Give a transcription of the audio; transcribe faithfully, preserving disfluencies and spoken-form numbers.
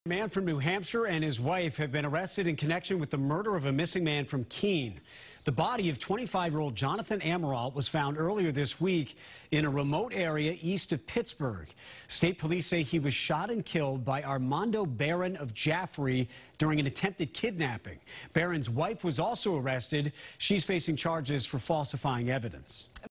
A man from New Hampshire and his wife have been arrested in connection with the murder of a missing man from Keene. The body of twenty-five-year-old Jonathan Amaral was found earlier this week in a remote area east of Pittsburgh. State police say he was shot and killed by Armando Barron of Jaffrey during an attempted kidnapping. Barron's wife was also arrested. She's facing charges for falsifying evidence.